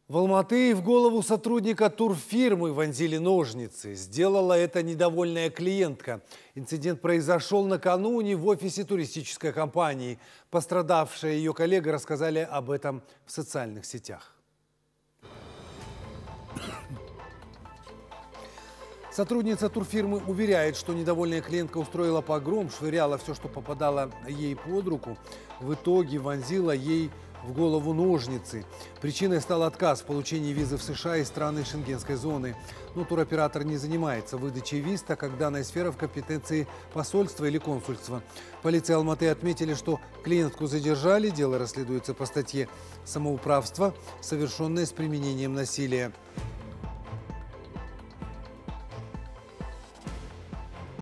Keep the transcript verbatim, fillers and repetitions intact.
В Алматы в голову сотрудника турфирмы вонзили ножницы. Сделала это недовольная клиентка. Инцидент произошел накануне в офисе туристической компании. Пострадавшая и ее коллега рассказали об этом в социальных сетях. Сотрудница турфирмы уверяет, что недовольная клиентка устроила погром, швыряла все, что попадало ей под руку. В итоге вонзила ей в голову ножницы. Причиной стал отказ в получении визы в США и страны Шенгенской зоны. Но туроператор не занимается выдачей виз, так как данная сфера в компетенции посольства или консульства. Полиция Алматы отметили, что клиентку задержали. Дело расследуется по статье «Самоуправство, совершенное с применением насилия».